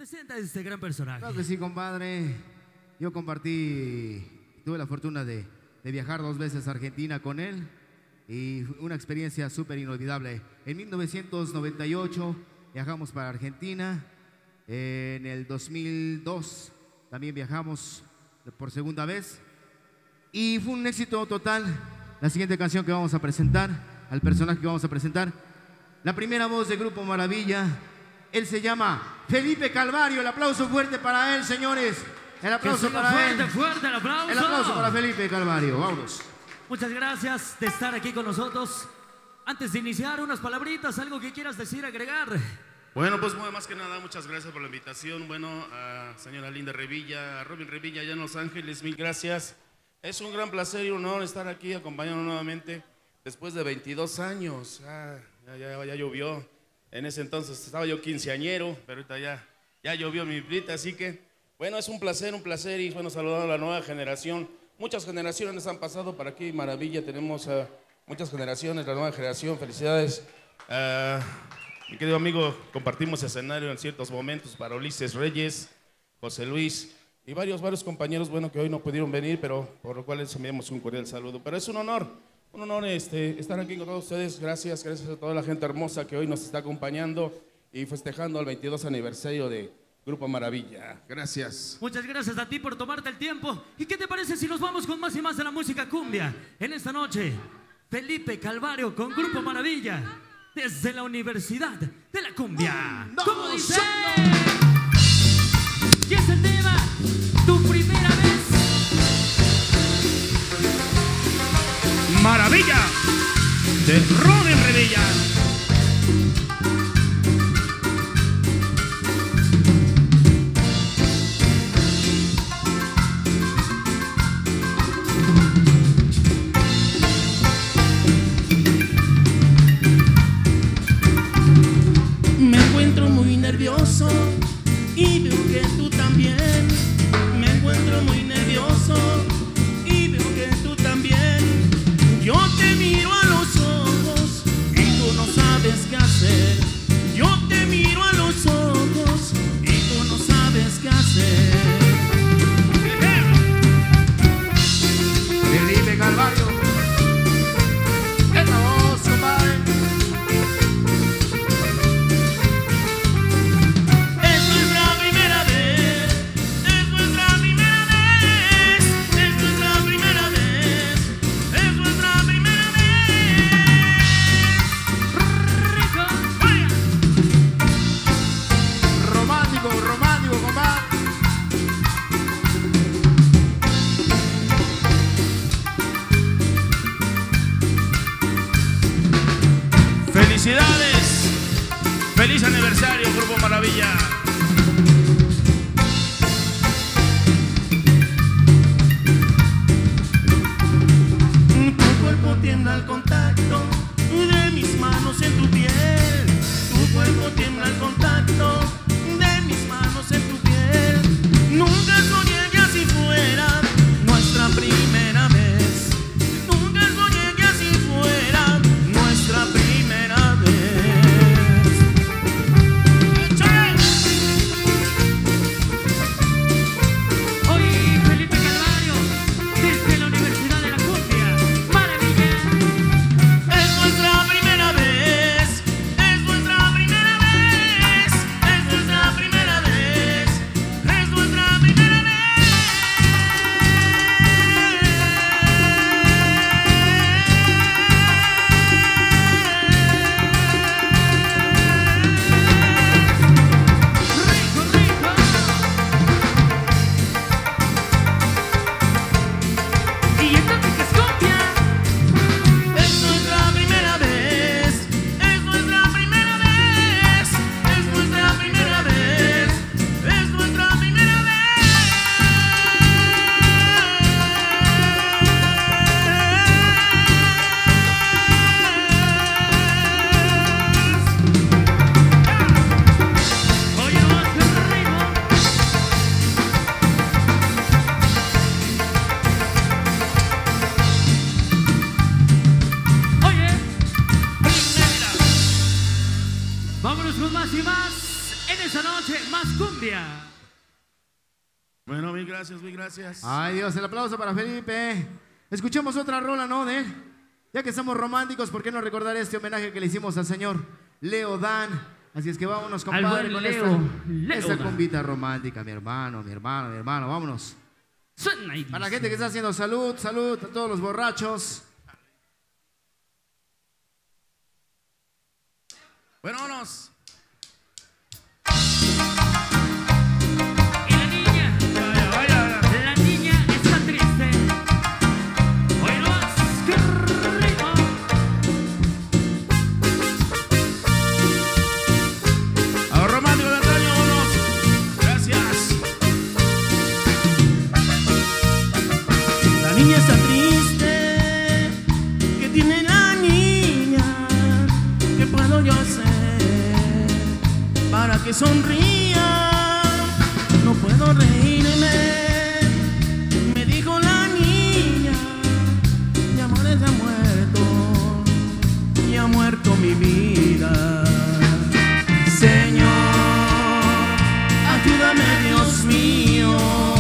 Presenta a este gran personaje. Claro que sí, compadre. Yo tuve la fortuna de viajar 2 veces a Argentina con él y una experiencia súper inolvidable. En 1998 viajamos para Argentina. En el 2002 también viajamos por segunda vez y fue un éxito total. La siguiente canción que vamos a presentar, al personaje que vamos a presentar, la primera voz de Grupo Maravilla. Él se llama Felipe Calvario. El aplauso fuerte para él, señores. El aplauso para él. Fuerte el aplauso. El aplauso para Felipe Calvario. Vámonos. Muchas gracias de estar aquí con nosotros. Antes de iniciar, unas palabritas, algo que quieras decir, agregar. Bueno, pues más que nada, muchas gracias por la invitación. Bueno, a señora Linda Revilla, a Robin Revilla allá en Los Ángeles, mil gracias. Es un gran placer y honor estar aquí acompañando nuevamente después de 22 años. Ya llovió. En ese entonces estaba yo quinceañero, pero ahorita ya llovió mi plita, así que bueno, es un placer y bueno, saludando a la nueva generación. Muchas generaciones han pasado para aquí, Maravilla, tenemos muchas generaciones, la nueva generación, felicidades. Mi querido amigo, compartimos escenario en ciertos momentos para Ulises Reyes, José Luis y varios compañeros, bueno, que hoy no pudieron venir, pero por lo cual les enviamos un cordial saludo. Pero es un honor estar aquí con todos ustedes. Gracias a toda la gente hermosa que hoy nos está acompañando y festejando el 22 aniversario de Grupo Maravilla. Gracias. Muchas gracias a ti por tomarte el tiempo. ¿Y qué te parece si nos vamos con más y más de la música cumbia? En esta noche, Felipe Calvario con Grupo Maravilla, desde la Universidad de la Cumbia. ¿Cómo dice? ¿Qué es el tema? Tu primera vez. Maravilla de Robin Revilla. Me encuentro muy nervioso y veo que tú también. Me encuentro muy nervioso y veo que tú también. Yo te miro a los ojos y tú no sabes qué hacer. Yo te miro a los ojos y tú no sabes qué hacer. Felipe Calvario. Esta voz, compadre. Es nuestra primera vez. Es nuestra primera vez. Es nuestra primera vez. Es nuestra primera vez. Rico. Romántico, compadre. Felicidades. Feliz aniversario, Grupo Maravilla. Tu cuerpo tiembla al contacto de mis manos en tu piel. Tu cuerpo tiembla al contacto de mis manos en tu piel. Nunca soñé que así fuera nuestra primera vez. Nunca soñé que así fuera nuestra primera vez. ¡Échale! Hoy Felipe Calvario, desde la Universidad de la Cumbia. Maravilla. Es nuestra primera vez, es nuestra primera vez, es nuestra primera vez, es nuestra primera vez. Rico, rico. Y entonces que es cumbia. Es nuestra primera vez, es nuestra primera vez, es nuestra primera vez, es nuestra primera vez. Oye, vamos con el ritmo. Oye, vámonos con más y más. en esta noche, más cumbia. Bueno, mil gracias, mil gracias. Ay, Dios, el aplauso para Felipe. Escuchemos otra rola, ¿no? De él. Ya que somos románticos, ¿por qué no recordar este homenaje que le hicimos al señor Leo Dan? Así es que vámonos, compadre, buen con Leo esta Dan. cumbita romántica, mi hermano, vámonos. Suena y Para la dice. gente que está haciendo salud, salud a todos los borrachos. Bueno, vámonos. Y la niña, la niña está triste. Hoy no más, qué rico. A los románticos de antaño, vámonos. Gracias. La niña está triste, ¿qué tiene la niña? ¿Qué puedo yo hacer para que sonría? No puedo reírme, me dijo la niña. Mi amor se ha muerto, y ha muerto mi vida. Señor, ayúdame, Dios mío.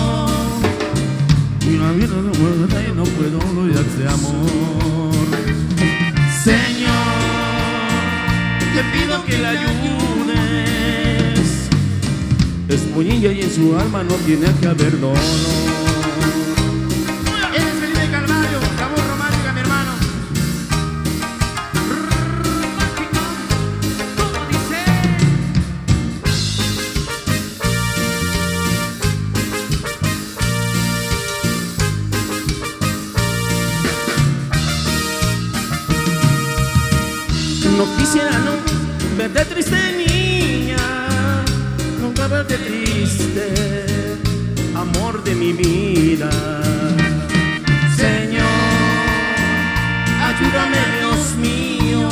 Mi vida se muere y no puedo olvidar de amor. Señor, te pido que la ayudes. Es muy niña y en su alma no tiene que haber dolor. Él es Felipe Calvario, la voz romántica, mi hermano. Romántico, como dice. No quisiera no verte triste, niña, nunca verte triste, amor de mi vida. Señor, ayúdame, Dios mío,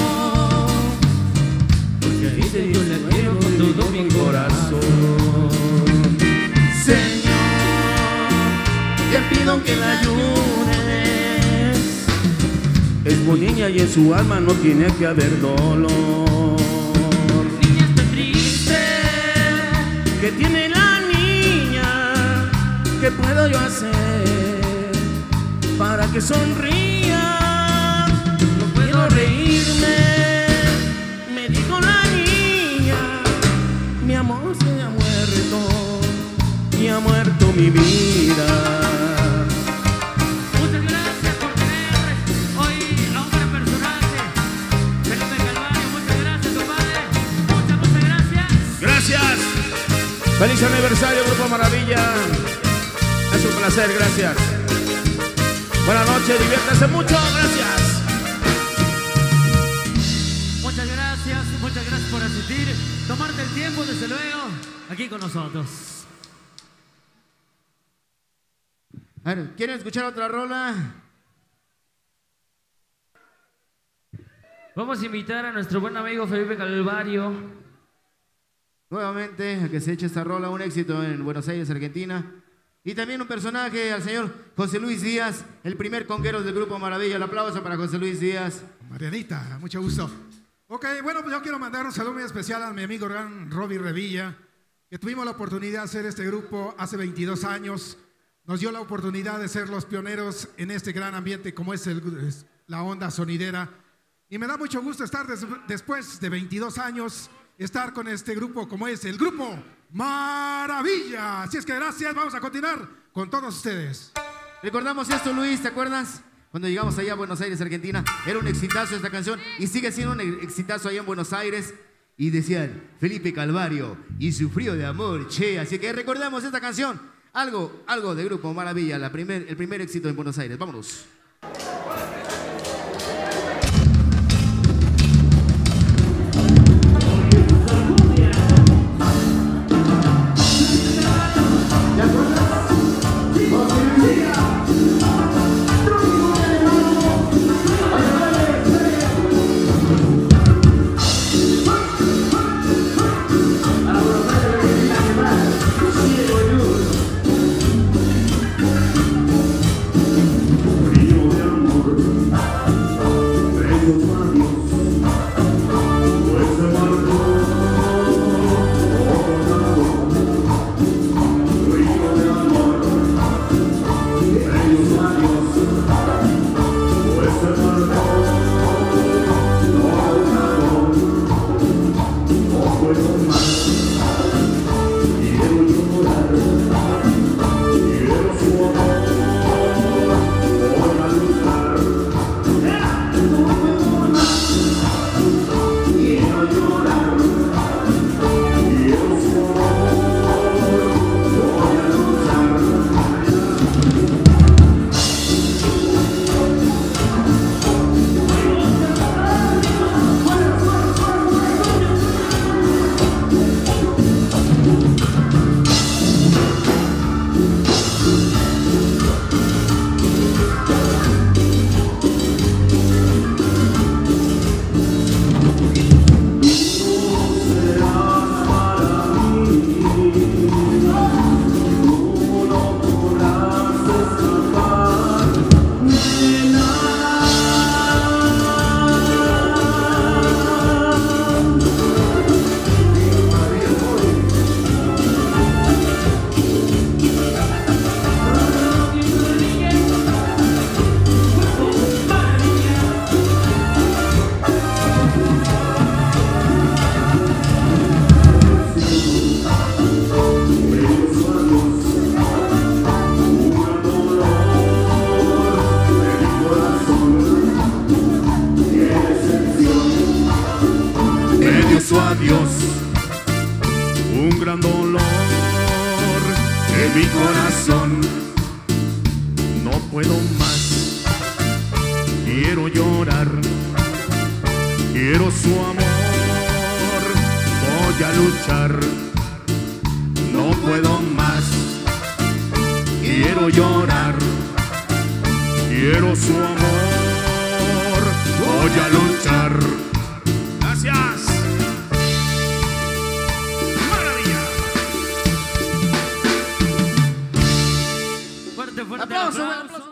porque ahí te yo la quiero con todo mi corazón. Señor, te pido que la ayudes. Es muy niña y en su alma no tiene que haber dolor. Niña está triste. ¿Qué tiene la niña? ¿Qué puedo yo hacer para que sonría? No puedo reírme, me dijo la niña. Mi amor se ha muerto y ha muerto mi vida. Muchas gracias por tener hoy a un gran personaje, Felipe Calvario. Muchas gracias, compadre. Muchas gracias. Gracias. Feliz aniversario, Grupo Maravilla. Es un placer, gracias. Buenas noches, diviértase mucho, gracias. Muchas gracias por asistir, tomarte el tiempo, desde luego, aquí con nosotros. A ver, ¿quieren escuchar otra rola? Vamos a invitar a nuestro buen amigo Felipe Calvario. Nuevamente, a que se eche esta rola, un éxito en Buenos Aires, Argentina. Y también un personaje, al señor José Luis Díaz, el primer conguero del Grupo Maravilla. El aplauso para José Luis Díaz. Marianita, mucho gusto. Ok, bueno, pues yo quiero mandar un saludo muy especial a mi amigo Robin Revilla, que tuvimos la oportunidad de hacer este grupo hace 22 años. Nos dio la oportunidad de ser los pioneros en este gran ambiente como es la onda sonidera. Y me da mucho gusto estar después de 22 años, estar con este grupo como es el Grupo Maravilla. Así es que gracias, vamos a continuar con todos ustedes. Recordamos esto, Luis, ¿te acuerdas? Cuando llegamos allá a Buenos Aires, Argentina, era un exitazo esta canción y sigue siendo un exitazo allá en Buenos Aires. Y decían, Felipe Calvario y su frío de amor, che. Así que recordamos esta canción, algo de Grupo Maravilla, el primer éxito en Buenos Aires. Vámonos. Frío su adiós, un gran dolor en mi corazón. No puedo más, quiero llorar, quiero su amor, voy a luchar. No puedo más, quiero llorar, quiero su amor, voy a luchar. Gracias. Maravilla. Fuerte, fuerte Aplauso, el aplauso.